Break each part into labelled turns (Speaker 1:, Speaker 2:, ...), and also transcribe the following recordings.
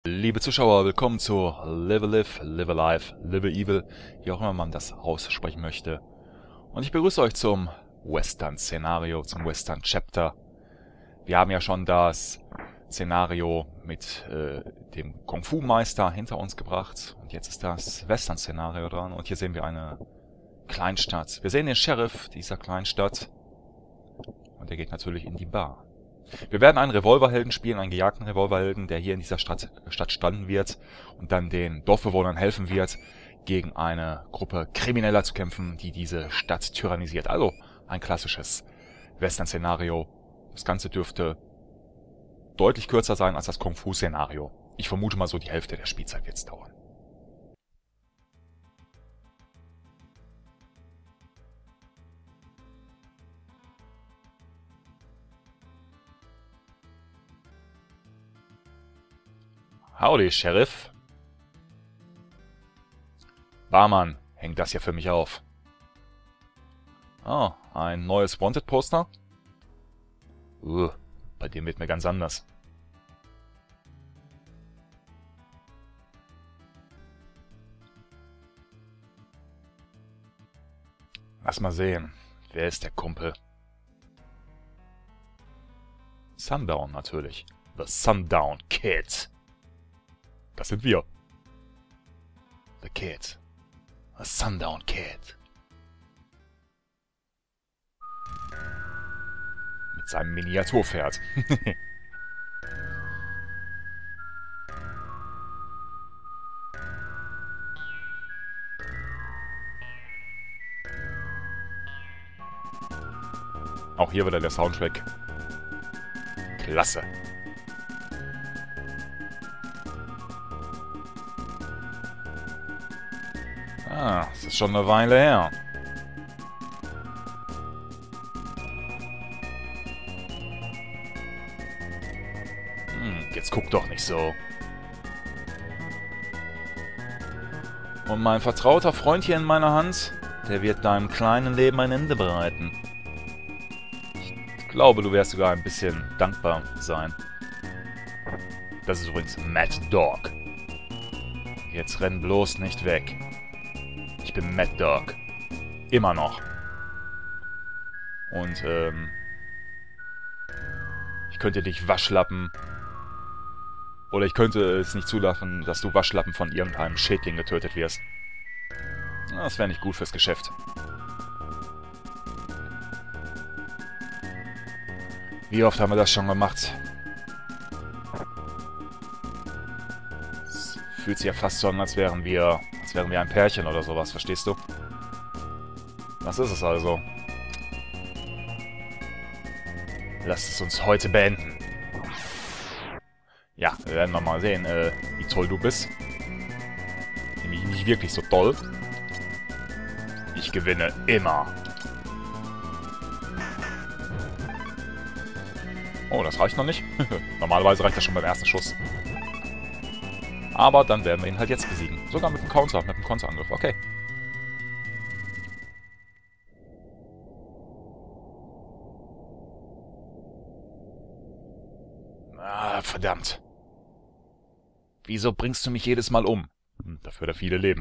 Speaker 1: Liebe Zuschauer, willkommen zu Live Live, Live Alive, Live Evil, wie auch immer man das aussprechen möchte. Und ich begrüße euch zum Western-Szenario, zum Western-Chapter. Wir haben ja schon das Szenario mit dem Kung-Fu-Meister hinter uns gebracht. Und jetzt ist das Western-Szenario dran. Und hier sehen wir eine Kleinstadt. Wir sehen den Sheriff dieser Kleinstadt. Und der geht natürlich in die Bar. Wir werden einen Revolverhelden spielen, einen gejagten Revolverhelden, der hier in dieser Stadt standen wird und dann den Dorfbewohnern helfen wird, gegen eine Gruppe Krimineller zu kämpfen, die diese Stadt tyrannisiert. Also ein klassisches Western-Szenario. Das Ganze dürfte deutlich kürzer sein als das Kung-Fu-Szenario. Ich vermute mal so, die Hälfte der Spielzeit wird es dauern. Howdy, Sheriff. Barmann, hängt das hier für mich auf. Oh, ein neues Wanted-Poster? Bei dem wird mir ganz anders. Lass mal sehen. Wer ist der Kumpel? Sundown natürlich. The Sundown Kid. Das sind wir. The Kid. The Sundown Kid. Mit seinem Miniaturpferd. Auch hier wieder der Soundtrack. Klasse. Ah, das ist schon eine Weile her. Jetzt guck doch nicht so. Und mein vertrauter Freund hier in meiner Hand, der wird deinem kleinen Leben ein Ende bereiten. Ich glaube, du wirst sogar ein bisschen dankbar sein. Das ist übrigens Mad Dog. Jetzt renn bloß nicht weg. Ich bin Mad Dog. Immer noch. Und, ich könnte dich Waschlappen. Oder ich könnte es nicht zulassen, dass du Waschlappen von irgendeinem Schädling getötet wirst. Das wäre nicht gut fürs Geschäft. Wie oft haben wir das schon gemacht? Es fühlt sich ja fast so an, als wären wir ein Pärchen oder sowas, verstehst du? Was ist es also? Lasst es uns heute beenden. Ja, wir werden noch mal sehen, wie toll du bist. Nämlich nicht wirklich so toll. Ich gewinne immer. Oh, das reicht noch nicht. Normalerweise reicht das schon beim ersten Schuss. Aber dann werden wir ihn halt jetzt besiegen. Sogar mit dem Counter, mit dem Konterangriff. Okay. Ah, verdammt. Wieso bringst du mich jedes Mal um? Dafür da viele leben.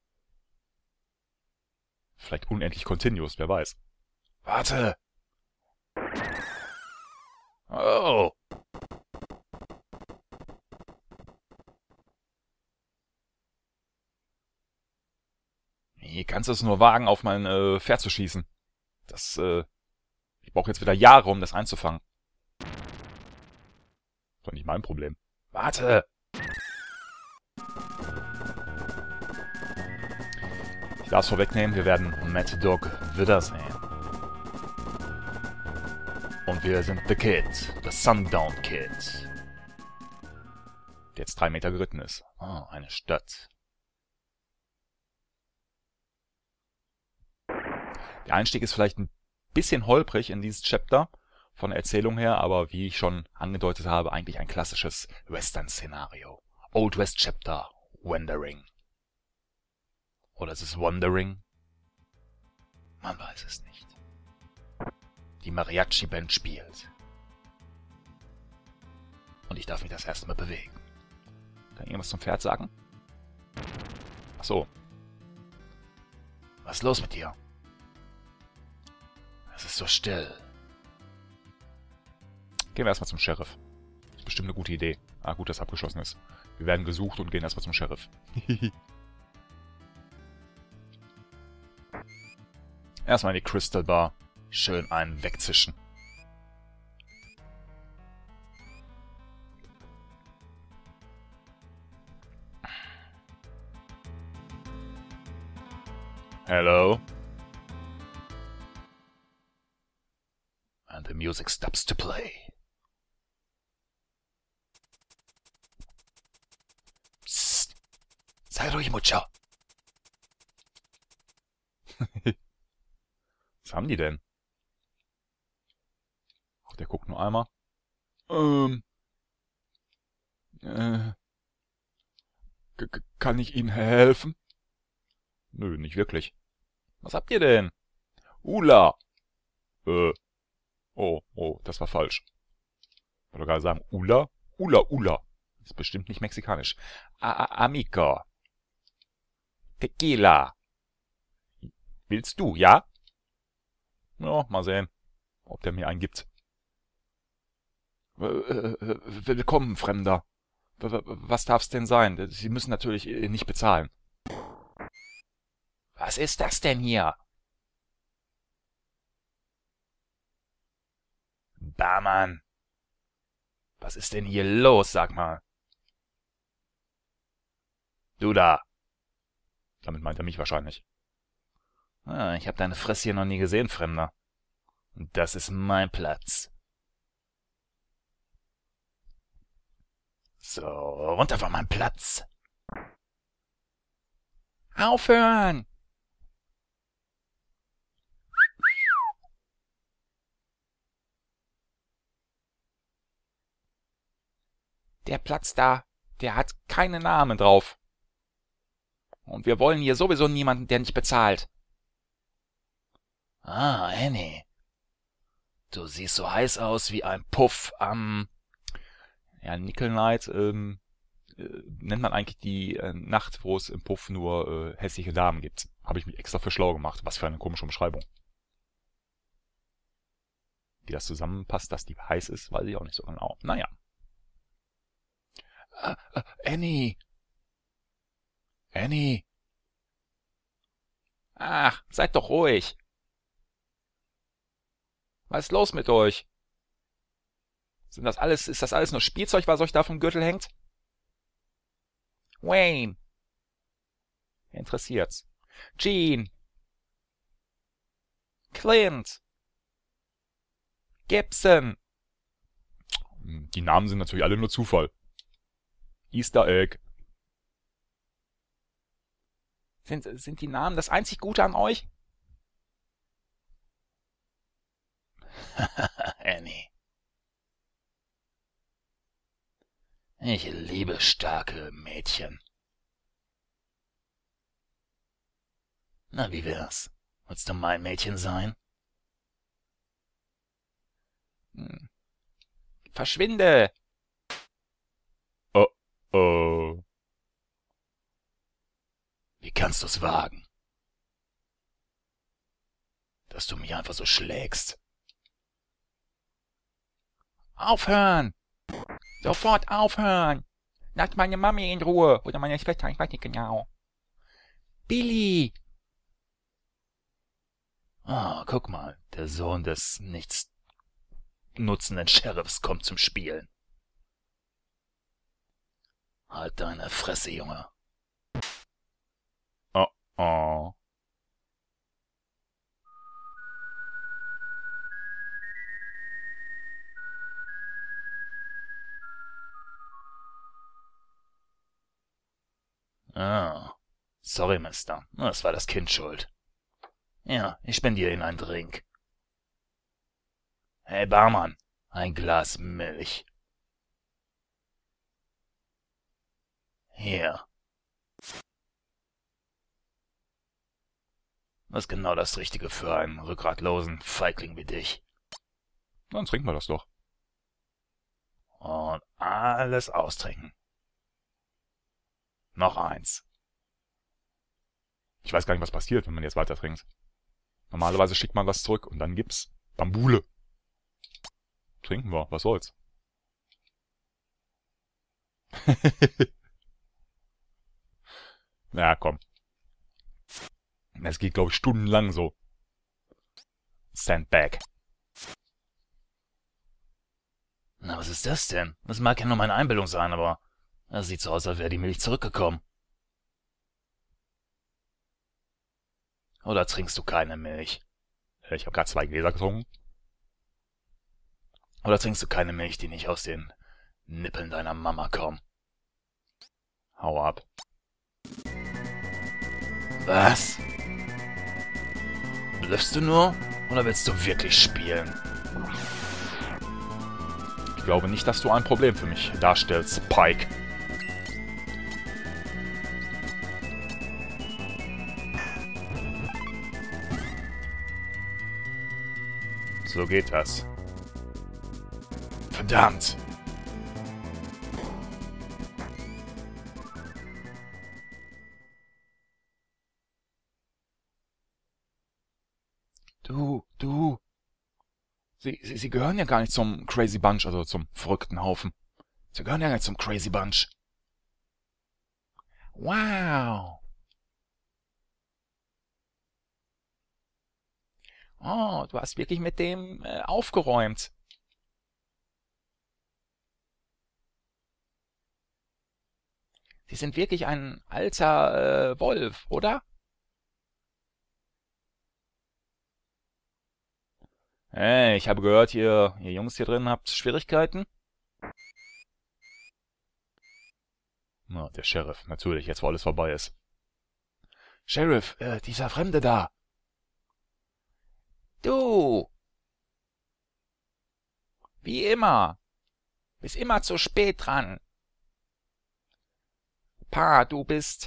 Speaker 1: Vielleicht unendlich Continuous, wer weiß. Warte! Oh! Wie kannst du es nur wagen, auf mein Pferd zu schießen? Das, ich brauche jetzt wieder Jahre, um das einzufangen. Ist doch nicht mein Problem. Warte! Ich darf es vorwegnehmen, wir werden Mad Dog wiedersehen. Und wir sind The Kid, The Sundown Kid. Der jetzt 3 Meter geritten ist. Oh, eine Stadt. Der Einstieg ist vielleicht ein bisschen holprig in dieses Chapter, von der Erzählung her, aber wie ich schon angedeutet habe, eigentlich ein klassisches Western-Szenario. Old West Chapter, Wandering. Oder ist es Wandering? Man weiß es nicht. Die Mariachi-Band spielt. Und ich darf mich das erste Mal bewegen. irgendwas zum Pferd sagen? Ach so. Was ist los mit dir? Es ist so still. Gehen wir erstmal zum Sheriff. Das ist bestimmt eine gute Idee. Ah, gut, dass abgeschlossen ist. Wir werden gesucht und gehen erstmal zum Sheriff. Erstmal in die Crystal Bar. Schön einen wegzischen. Hello? And the music stops to play. Psst. Sei ruhig, Mutter. Was haben die denn? Ach, der guckt nur einmal. Kann ich Ihnen helfen? Nö, nicht wirklich. Was habt ihr denn? Ula. Oh, das war falsch. Ich wollte gerade sagen, Ula? Ula. Das ist bestimmt nicht mexikanisch. Amigo. Tequila. Willst du, ja? Ja, mal sehen, ob der mir einen gibt. Willkommen, Fremder. Was darf's denn sein? Sie müssen natürlich nicht bezahlen. Was ist das denn hier? Barmann. Was ist denn hier los, sag mal? Du da. Damit meint er mich wahrscheinlich. Ah, ich habe deine Fresse hier noch nie gesehen, Fremder. Und das ist mein Platz. So, runter von meinem Platz. Aufhören! Der Platz da, der hat keinen Namen drauf. Und wir wollen hier sowieso niemanden, der nicht bezahlt. Ah, Annie. Du siehst so heiß aus wie ein Puff am... Ja, Nickel Night nennt man eigentlich die Nacht, wo es im Puff nur hässliche Damen gibt. Habe ich mich extra für schlau gemacht. Was für eine komische Umschreibung. Wie das zusammenpasst, dass die heiß ist, weiß ich auch nicht so genau. Naja. Annie. Annie. Ach, seid doch ruhig. Was ist los mit euch? Ist das alles nur Spielzeug, was euch da vom Gürtel hängt? Wayne. Wer interessiert's? Gene. Clint. Gibson. Die Namen sind natürlich alle nur Zufall. Easter Egg. Sind die Namen das einzig Gute an euch? Annie. Ich liebe starke Mädchen. Na, wie wär's? Willst du mein Mädchen sein? Verschwinde! Oh. Wie kannst du's wagen? Dass du mich einfach so schlägst. Aufhören! Sofort aufhören! Lasst meine Mami in Ruhe! Oder meine Schwester, ich weiß nicht genau. Billy! Ah, guck mal, der Sohn des nichtsnutzenden Sheriffs kommt zum Spielen. Halt deine Fresse, Junge. Oh. Ah, sorry, Mister. Das war das Kind schuld. Ja, ich spendiere Ihnen einen Drink. Hey, Barmann, ein Glas Milch. Hier. Das ist genau das Richtige für einen rückgratlosen Feigling wie dich. Dann trinken wir das doch. Und alles austrinken. Noch eins. Ich weiß gar nicht, was passiert, wenn man jetzt weiter trinkt. Normalerweise schickt man was zurück und dann gibt's Bambule. Trinken wir, was soll's. Na komm. Es geht, glaube ich, stundenlang so. Sandbag.
Speaker 2: Na, was ist das denn? Das mag ja nur meine Einbildung sein, aber das sieht so aus, als wäre die Milch zurückgekommen. Oder trinkst du keine Milch?
Speaker 1: Ich habe gerade 2 Gläser getrunken.
Speaker 2: Oder trinkst du keine Milch, die nicht aus den Nippeln deiner Mama kommt?
Speaker 1: Hau ab.
Speaker 2: Was? Blöffst du nur? Oder willst du wirklich spielen?
Speaker 1: Ich glaube nicht, dass du ein Problem für mich darstellst, Pike. So geht das. Verdammt! Du. Sie gehören ja gar nicht zum Crazy Bunch, also zum verrückten Haufen. Sie gehören ja gar nicht zum Crazy Bunch. Wow. Oh, du hast wirklich mit dem aufgeräumt. Sie sind wirklich ein alter Wolf, oder? Hey, ich habe gehört, ihr Jungs hier drin habt Schwierigkeiten. Na, der Sheriff, natürlich, jetzt wo alles vorbei ist. Sheriff, dieser Fremde da. Du! Wie immer. Bist immer zu spät dran. Pa, du bist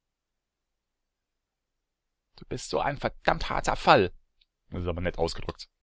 Speaker 1: so ein verdammt harter Fall. Das ist aber nett ausgedrückt.